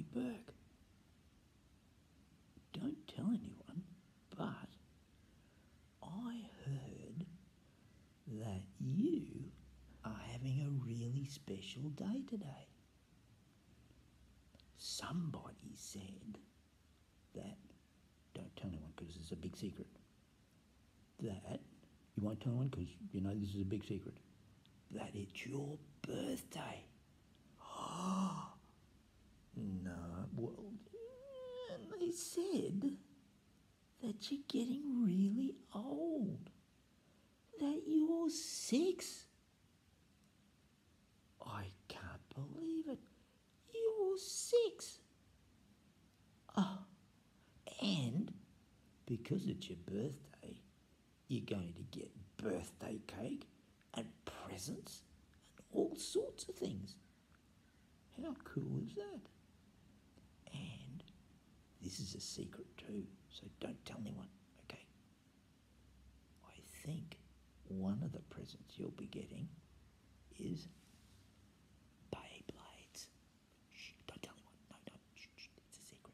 Burke, don't tell anyone, but I heard that you are having a really special day today. Somebody said that, don't tell anyone because it's a big secret, that, you won't tell anyone because you know this is a big secret, that it's your birthday. No, well, they said that you're getting really old, that you're 6. I can't believe it. You're 6. Oh, and because it's your birthday, you're going to get birthday cake and presents and all sorts of things. How cool is that? And this is a secret too, so don't tell anyone, okay? I think one of the presents you'll be getting is Beyblades. Shh, don't tell anyone. No, don't. Shh, shh, it's a secret.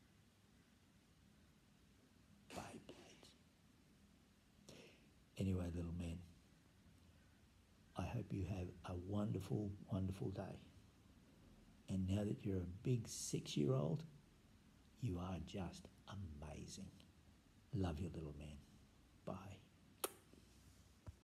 Beyblades. Anyway, little man, I hope you have a wonderful, wonderful day. And now that you're a big 6-year-old, you are just amazing. Love you, little man. Bye.